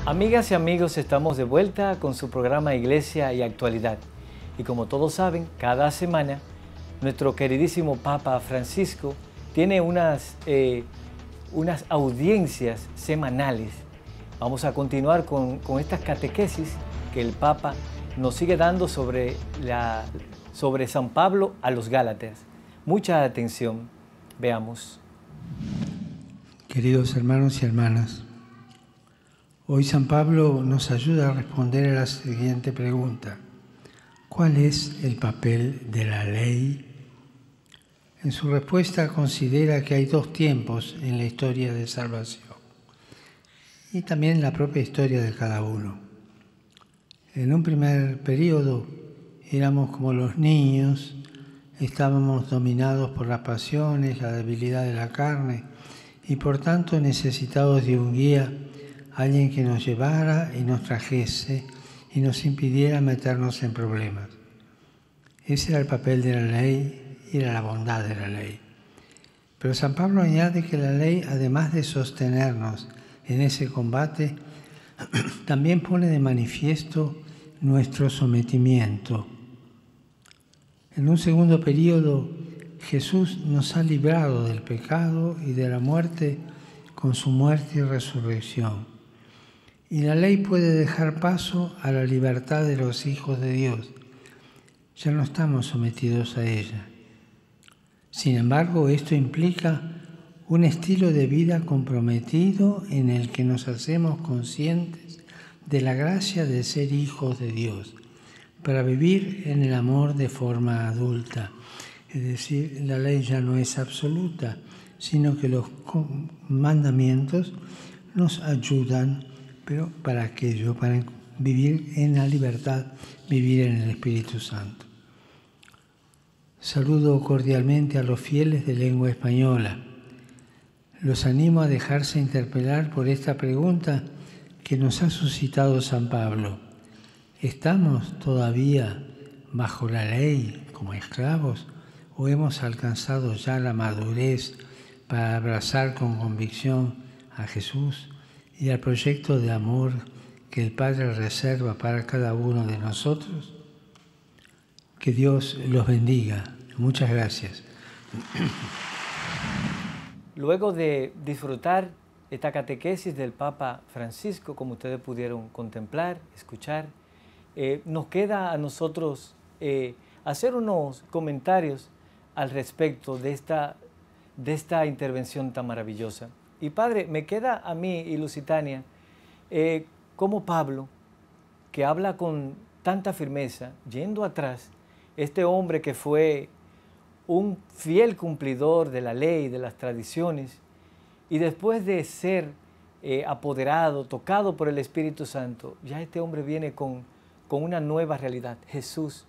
Amigas y amigos, estamos de vuelta con su programa Iglesia y Actualidad. Y como todos saben, cada semana nuestro queridísimo Papa Francisco tiene unas audiencias semanales. Vamos a continuar con estas catequesis que el Papa nos sigue dando sobre San Pablo a los Gálatas. Mucha atención. Veamos. Queridos hermanos y hermanas, hoy San Pablo nos ayuda a responder a la siguiente pregunta: ¿cuál es el papel de la ley? En su respuesta considera que hay dos tiempos en la historia de salvación y también en la propia historia de cada uno. En un primer periodo éramos como los niños, estábamos dominados por las pasiones, la debilidad de la carne y por tanto necesitados de un guía, alguien que nos llevara y nos trajese y nos impidiera meternos en problemas. Ese era el papel de la ley y era la bondad de la ley. Pero San Pablo añade que la ley, además de sostenernos en ese combate, también pone de manifiesto nuestro sometimiento. En un segundo periodo, Jesús nos ha librado del pecado y de la muerte con su muerte y resurrección. Y la ley puede dejar paso a la libertad de los hijos de Dios. Ya no estamos sometidos a ella. Sin embargo, esto implica un estilo de vida comprometido en el que nos hacemos conscientes de la gracia de ser hijos de Dios, para vivir en el amor de forma adulta. Es decir, la ley ya no es absoluta, sino que los mandamientos nos ayudan, pero para aquello, para vivir en la libertad, vivir en el Espíritu Santo. Saludo cordialmente a los fieles de lengua española. Los animo a dejarse interpelar por esta pregunta que nos ha suscitado San Pablo. ¿Estamos todavía bajo la ley como esclavos o hemos alcanzado ya la madurez para abrazar con convicción a Jesús y al proyecto de amor que el Padre reserva para cada uno de nosotros? Que Dios los bendiga. Muchas gracias. Luego de disfrutar esta catequesis del Papa Francisco, como ustedes pudieron contemplar, escuchar, nos queda a nosotros hacer unos comentarios al respecto de esta intervención tan maravillosa. Y Padre, me queda a mí y Lusitania como Pablo, que habla con tanta firmeza, yendo atrás, este hombre que fue un fiel cumplidor de la ley, de las tradiciones, y después de ser apoderado, tocado por el Espíritu Santo, ya este hombre viene con una nueva realidad. Jesús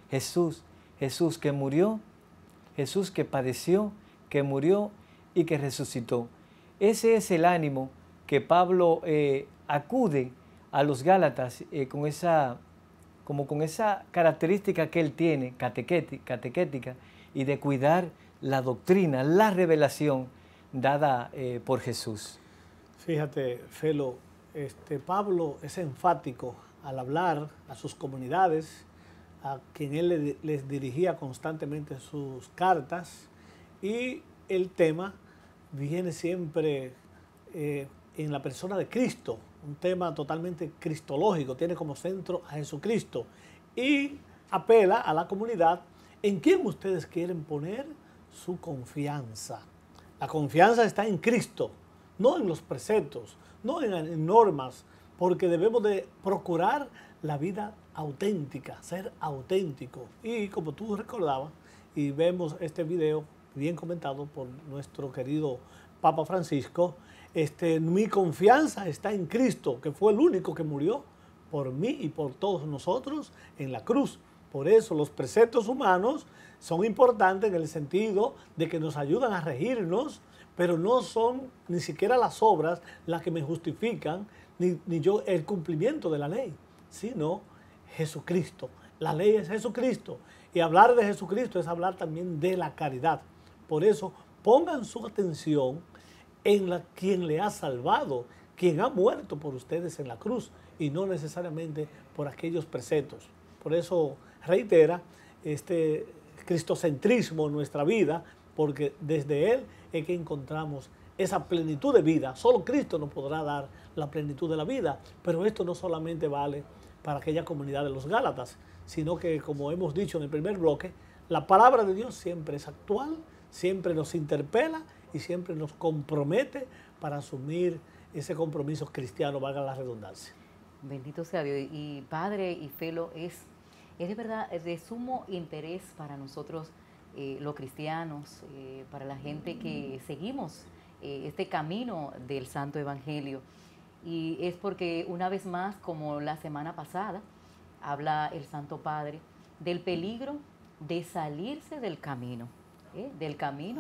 que murió, Jesús que padeció, que murió y que resucitó. Ese es el ánimo que Pablo acude a los Gálatas con esa característica que él tiene, catequética, y de cuidar la doctrina, la revelación dada por Jesús. Fíjate, Felo, Pablo es enfático al hablar a sus comunidades, a quien él les dirigía constantemente sus cartas, y el tema viene siempre en la persona de Cristo, un tema totalmente cristológico, tiene como centro a Jesucristo y apela a la comunidad en quién ustedes quieren poner su confianza. La confianza está en Cristo, no en los preceptos, no en normas, porque debemos de procurar la vida auténtica, ser auténtico. Y como tú recordabas, y vemos este video bien comentado por nuestro querido Papa Francisco, mi confianza está en Cristo, que fue el único que murió por mí y por todos nosotros en la cruz. Por eso los preceptos humanos son importantes en el sentido de que nos ayudan a regirnos, pero no son ni siquiera las obras las que me justifican, ni yo el cumplimiento de la ley, sino Jesucristo. La ley es Jesucristo. Y hablar de Jesucristo es hablar también de la caridad. Por eso pongan su atención en quien le ha salvado, quien ha muerto por ustedes en la cruz y no necesariamente por aquellos preceptos. Por eso reitera este cristocentrismo en nuestra vida, porque desde Él es que encontramos esa plenitud de vida. Solo Cristo nos podrá dar la plenitud de la vida, pero esto no solamente vale para aquella comunidad de los Gálatas, sino que, como hemos dicho en el primer bloque, la palabra de Dios siempre es actual, siempre nos interpela y siempre nos compromete para asumir ese compromiso cristiano, valga la redundancia. Bendito sea Dios. Y Padre y Felo, es de verdad de sumo interés para nosotros los cristianos, para la gente que seguimos este camino del Santo Evangelio. Y es porque una vez más, como la semana pasada, habla el Santo Padre del peligro de salirse del camino, del camino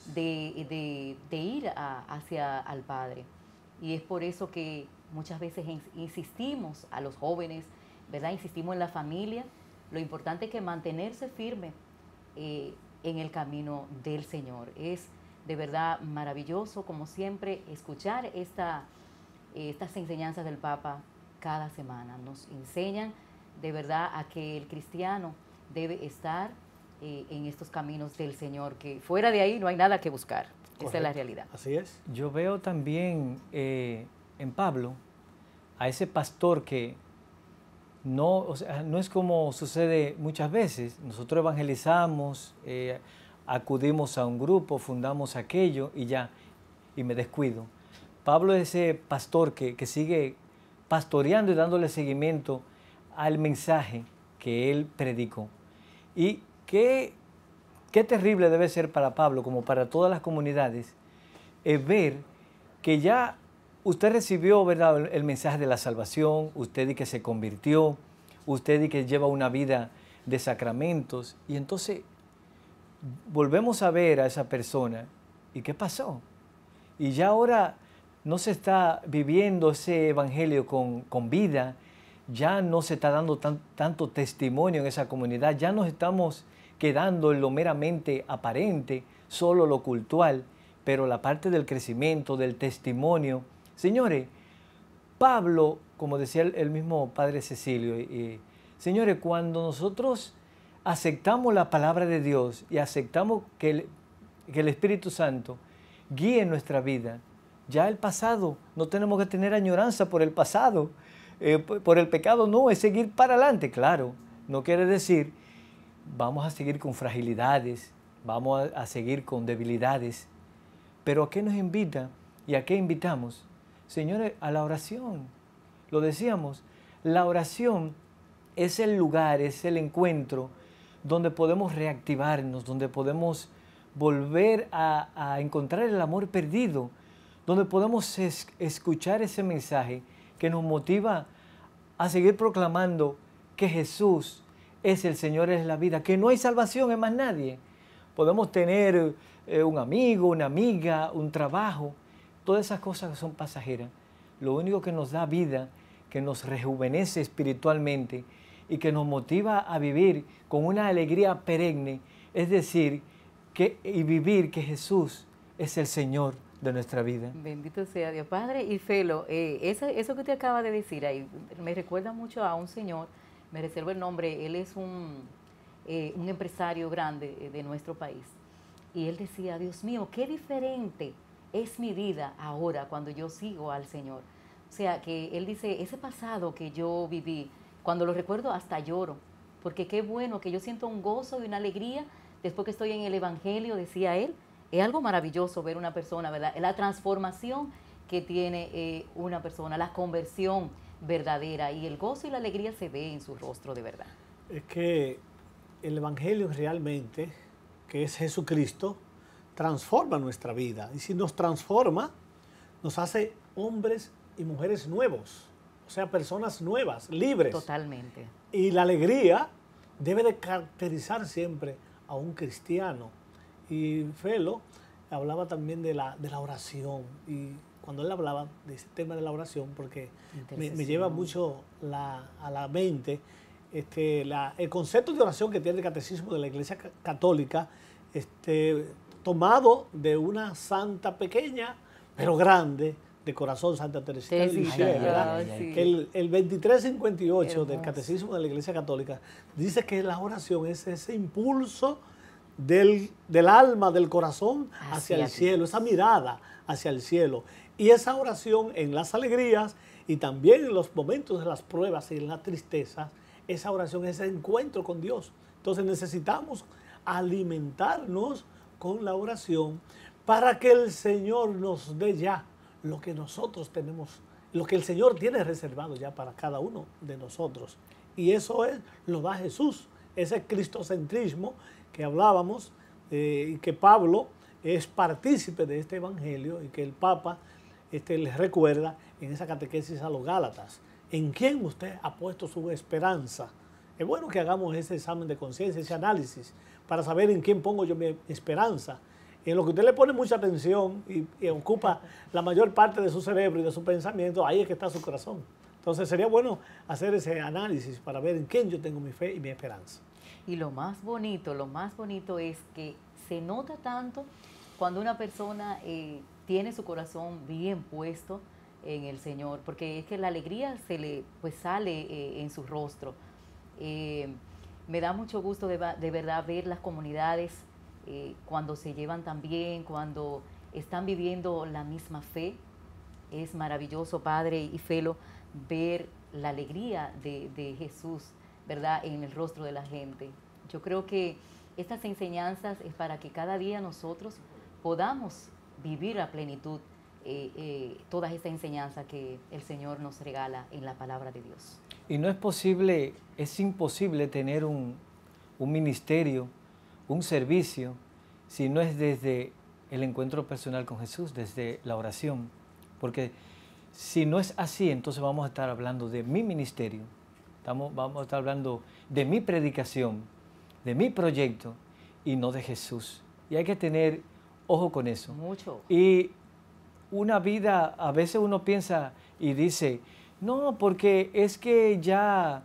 de ir hacia al Padre. Y es por eso que muchas veces insistimos a los jóvenes, ¿verdad? Insistimos en la familia. Lo importante es que mantenerse firme en el camino del Señor. Es de verdad maravilloso, como siempre, escuchar estas enseñanzas del Papa cada semana. Nos enseñan de verdad a que el cristiano debe estar en estos caminos del Señor, que fuera de ahí no hay nada que buscar. Correcto. Esa es la realidad. Así es. Yo veo también en Pablo a ese pastor que no, o sea, no es como sucede muchas veces. Nosotros evangelizamos, acudimos a un grupo, fundamos aquello y ya, y me descuido. Pablo es ese pastor que sigue pastoreando y dándole seguimiento al mensaje que él predicó. Y qué terrible debe ser para Pablo, como para todas las comunidades, ver que ya usted recibió, ¿verdad?, el mensaje de la salvación, usted y que se convirtió, usted y que lleva una vida de sacramentos, y entonces volvemos a ver a esa persona, ¿y qué pasó? Y ya ahora no se está viviendo ese evangelio con vida, ya no se está dando tanto testimonio en esa comunidad, ya nos estamos quedando en lo meramente aparente, solo lo cultural, pero la parte del crecimiento, del testimonio. Señores, Pablo, como decía el mismo Padre Cecilio, señores, cuando nosotros aceptamos la palabra de Dios y aceptamos que el Espíritu Santo guíe nuestra vida, ya el pasado, no tenemos que tener añoranza por el pasado, por el pecado, no, es seguir para adelante, claro, no quiere decir vamos a seguir con fragilidades, vamos a seguir con debilidades, pero ¿a qué nos invita y a qué invitamos? Señores, a la oración. Lo decíamos, la oración es el lugar, es el encuentro donde podemos reactivarnos, donde podemos volver a encontrar el amor perdido, donde podemos escuchar ese mensaje que nos motiva a seguir proclamando que Jesús es el Señor, es la vida, que no hay salvación en más nadie. Podemos tener un amigo, una amiga, un trabajo, todas esas cosas son pasajeras. Lo único que nos da vida, que nos rejuvenece espiritualmente y que nos motiva a vivir con una alegría perenne, es decir, y vivir que Jesús es el Señor de nuestra vida. Bendito sea Dios. Padre y Felo, eso que usted acaba de decir ahí me recuerda mucho a un señor, me reservo el nombre, él es un empresario grande de nuestro país. Y él decía, Dios mío, qué diferente es mi vida ahora cuando yo sigo al Señor. O sea, que él dice, ese pasado que yo viví, cuando lo recuerdo hasta lloro, porque qué bueno que yo siento un gozo y una alegría después que estoy en el Evangelio, decía él. Es algo maravilloso ver una persona, ¿verdad? La transformación que tiene una persona, la conversión verdadera, y el gozo y la alegría se ve en su rostro de verdad. Es que el Evangelio realmente, que es Jesucristo, transforma nuestra vida. Y si nos transforma, nos hace hombres y mujeres nuevos, o sea, personas nuevas, libres. Totalmente. Y la alegría debe de caracterizar siempre a un cristiano. Y Felo hablaba también de la oración, y cuando él hablaba de ese tema de la oración, porque me lleva mucho a la mente el concepto de oración que tiene el Catecismo de la Iglesia Católica, tomado de una santa pequeña, pero grande, de corazón, Santa Teresita de Teresita, Lisieux, ¿verdad? sí. El 2358 del Hermoso. Catecismo de la Iglesia Católica dice que la oración es ese impulso del alma, del corazón hacia el cielo, esa mirada hacia el cielo. Y esa oración en las alegrías y también en los momentos de las pruebas y en la tristeza, esa oración es ese encuentro con Dios. Entonces necesitamos alimentarnos con la oración para que el Señor nos dé ya lo que nosotros tenemos, lo que el Señor tiene reservado ya para cada uno de nosotros. Y eso lo da Jesús, ese cristocentrismo que hablábamos y que Pablo es partícipe de este evangelio y que el Papa les recuerda en esa catequesis a los Gálatas. ¿En quién usted ha puesto su esperanza? Es bueno que hagamos ese examen de conciencia, ese análisis, para saber en quién pongo yo mi esperanza. En lo que usted le pone mucha atención y ocupa la mayor parte de su cerebro y de su pensamiento, ahí es que está su corazón. Entonces sería bueno hacer ese análisis para ver en quién yo tengo mi fe y mi esperanza. Y lo más bonito es que se nota tanto cuando una persona tiene su corazón bien puesto en el Señor, porque es que la alegría se le sale en su rostro. Me da mucho gusto de verdad ver las comunidades cuando se llevan tan bien, cuando están viviendo la misma fe. Es maravilloso, Padre y Felo, ver la alegría de Jesús, ¿verdad?, en el rostro de la gente. Yo creo que estas enseñanzas es para que cada día nosotros podamos vivir a plenitud todas estas enseñanzas que el Señor nos regala en la palabra de Dios. Y no es posible, es imposible tener un ministerio, un servicio, si no es desde el encuentro personal con Jesús, desde la oración. Porque si no es así, entonces vamos a estar hablando de mi ministerio, vamos a estar hablando de mi predicación, de mi proyecto y no de Jesús. Y hay que tener ojo con eso. Mucho. Y una vida, a veces uno piensa y dice, no, porque es que ya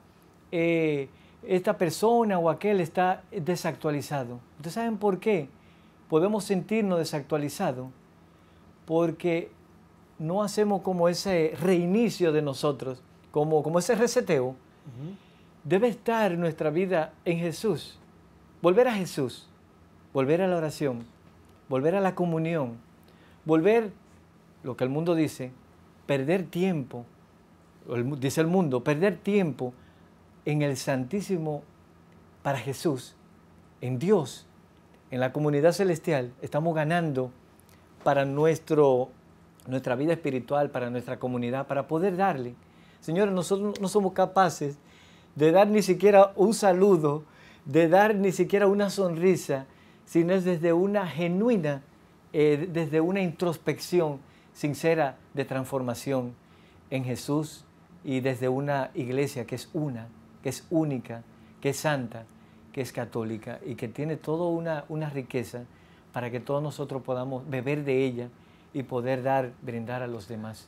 esta persona o aquel está desactualizado. ¿Ustedes saben por qué podemos sentirnos desactualizados? Porque no hacemos como ese reinicio de nosotros, como ese reseteo. Debe estar nuestra vida en Jesús. Volver a Jesús, volver a la oración, volver a la comunión, volver, lo que el mundo dice, perder tiempo, dice el mundo, perder tiempo en el Santísimo para Jesús, en Dios, en la comunidad celestial. Estamos ganando para nuestra vida espiritual, para nuestra comunidad, para poder darle. Señores, nosotros no somos capaces de dar ni siquiera un saludo, de dar ni siquiera una sonrisa, sino es desde una genuina, desde una introspección sincera de transformación en Jesús y desde una iglesia que es una, que es única, que es santa, que es católica y que tiene toda una riqueza para que todos nosotros podamos beber de ella y poder brindar a los demás.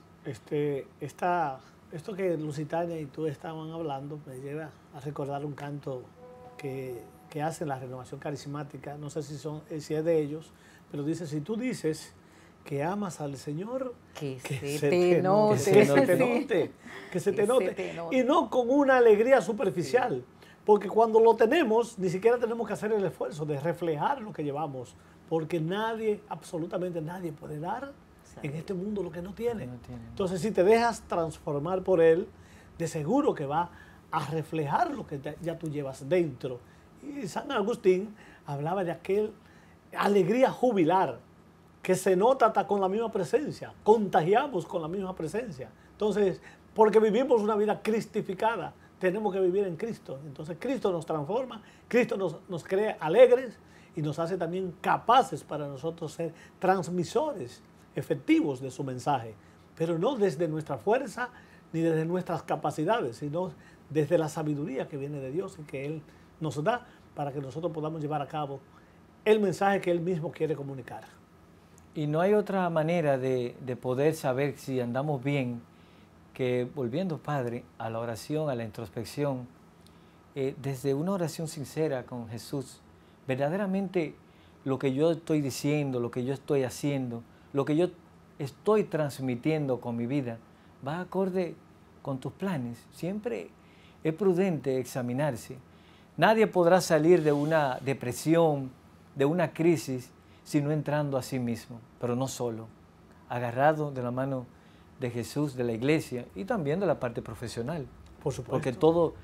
Esto que Lusitania y tú estaban hablando me lleva a recordar un canto que hace la Renovación Carismática, no sé si es de ellos, pero dice, si tú dices que amas al Señor, que se te note. Y no con una alegría superficial, sí. Porque cuando lo tenemos, ni siquiera tenemos que hacer el esfuerzo de reflejar lo que llevamos, porque nadie, absolutamente nadie puede dar en este mundo lo que no tiene. Entonces, si te dejas transformar por Él, de seguro que va a reflejar lo que ya tú llevas dentro. Y San Agustín hablaba de aquel alegría jubilar, que se nota hasta con la misma presencia, contagiamos con la misma presencia. Entonces, porque vivimos una vida cristificada, tenemos que vivir en Cristo. Entonces, Cristo nos transforma, Cristo nos crea alegres y nos hace también capaces para nosotros ser transmisores efectivos de su mensaje, pero no desde nuestra fuerza ni desde nuestras capacidades, sino desde la sabiduría que viene de Dios y que Él nos da para que nosotros podamos llevar a cabo el mensaje que Él mismo quiere comunicar. Y no hay otra manera de poder saber si andamos bien que volviendo, Padre, a la oración, a la introspección, desde una oración sincera con Jesús, verdaderamente lo que yo estoy diciendo, lo que yo estoy haciendo, lo que yo estoy transmitiendo con mi vida va acorde con tus planes. Siempre es prudente examinarse. Nadie podrá salir de una depresión, de una crisis, sino entrando a sí mismo, pero no solo, agarrado de la mano de Jesús, de la iglesia y también de la parte profesional. Por supuesto. Porque todo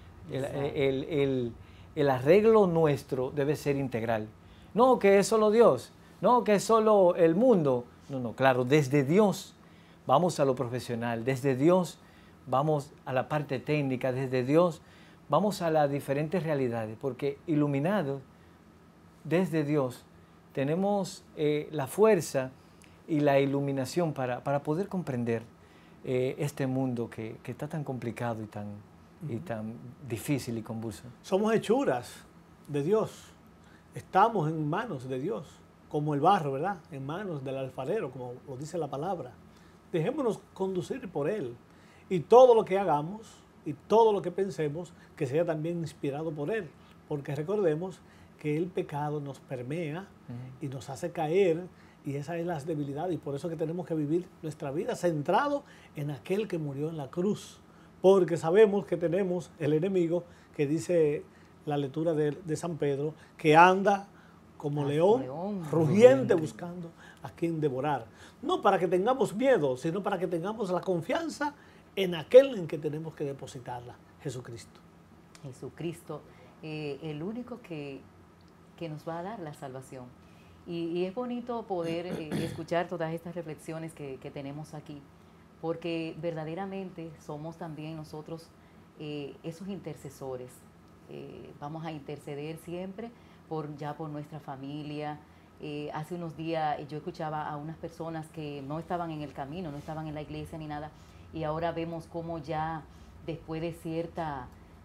el arreglo nuestro debe ser integral. No que es solo Dios, no que es solo el mundo. No, claro, desde Dios vamos a lo profesional, desde Dios vamos a la parte técnica, desde Dios vamos a las diferentes realidades, porque iluminados desde Dios tenemos la fuerza y la iluminación para poder comprender este mundo que está tan complicado y tan difícil y convulso. Somos hechuras de Dios, estamos en manos de Dios, como el barro, ¿verdad? En manos del alfarero, como lo dice la palabra. Dejémonos conducir por Él y todo lo que hagamos y todo lo que pensemos que sea también inspirado por Él, porque recordemos que el pecado nos permea y nos hace caer, y esa es la debilidad, y por eso que tenemos que vivir nuestra vida centrado en aquel que murió en la cruz, porque sabemos que tenemos el enemigo, que dice la lectura de San Pedro, que anda como león rugiente buscando a quien devorar. No para que tengamos miedo, sino para que tengamos la confianza en aquel en que tenemos que depositarla, Jesucristo. Jesucristo, el único que nos va a dar la salvación. Y es bonito poder escuchar todas estas reflexiones que tenemos aquí, porque verdaderamente somos también nosotros esos intercesores. Vamos a interceder siempre por nuestra familia. Hace unos días yo escuchaba a unas personas que no estaban en el camino, no estaban en la iglesia ni nada, y ahora vemos cómo ya después de ciertas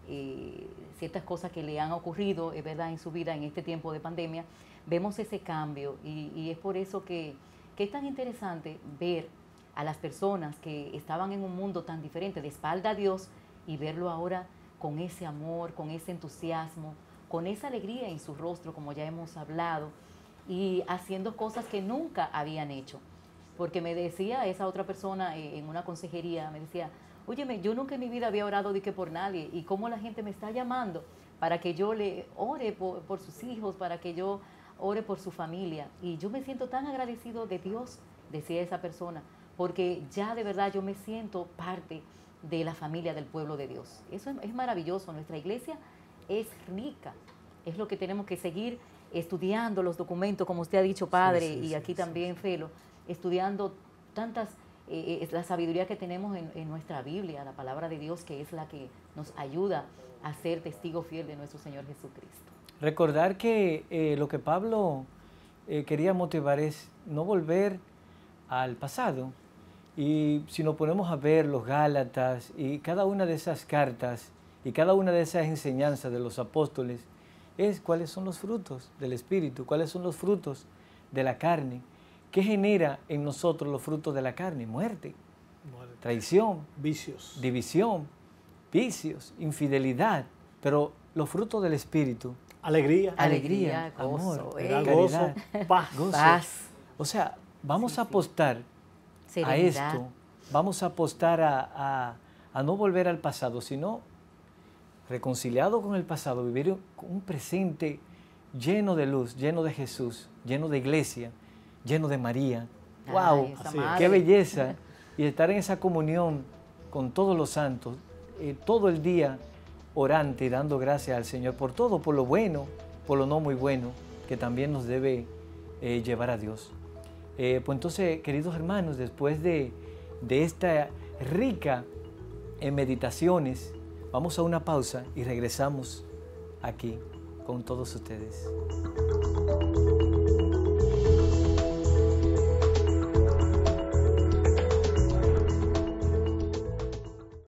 cosas que le han ocurrido, es verdad, en su vida en este tiempo de pandemia, vemos ese cambio, y es por eso que es tan interesante ver a las personas que estaban en un mundo tan diferente, de espalda a Dios, y verlo ahora con ese amor, con ese entusiasmo, con esa alegría en su rostro, como ya hemos hablado, y haciendo cosas que nunca habían hecho. Porque me decía esa otra persona en una consejería, me decía, óyeme, yo nunca en mi vida había orado de que por nadie, y cómo la gente me está llamando para que yo le ore por sus hijos, para que yo ore por su familia. Y yo me siento tan agradecido de Dios, decía esa persona, porque ya de verdad yo me siento parte de la familia del pueblo de Dios. Eso es maravilloso. Nuestra iglesia es rica. Es lo que tenemos que seguir estudiando los documentos, como usted ha dicho, Padre, y aquí también, Felo, estudiando tantas, la sabiduría que tenemos en nuestra Biblia, la palabra de Dios, que es la que nos ayuda a ser testigo fiel de nuestro Señor Jesucristo. Recordar que lo que Pablo quería motivar es no volver al pasado. Y si nos ponemos a ver los Gálatas y cada una de esas cartas y cada una de esas enseñanzas de los apóstoles, es cuáles son los frutos del Espíritu, cuáles son los frutos de la carne. ¿Qué genera en nosotros los frutos de la carne? Muerte, traición, vicios, división, vicios, infidelidad. Pero los frutos del Espíritu, alegría, amor, gozo, caridad, paz. O sea, vamos a apostar a esto, vamos a apostar a no volver al pasado, sino reconciliado con el pasado, vivir un presente lleno de luz, lleno de Jesús, lleno de iglesia, lleno de María. ¡Wow! ¡Qué belleza! Y estar en esa comunión con todos los santos, todo el día orante y dando gracias al Señor por todo, por lo bueno, por lo no muy bueno, que también nos debe llevar a Dios. Pues entonces, queridos hermanos, después de esta rica meditaciones, vamos a una pausa y regresamos aquí con todos ustedes.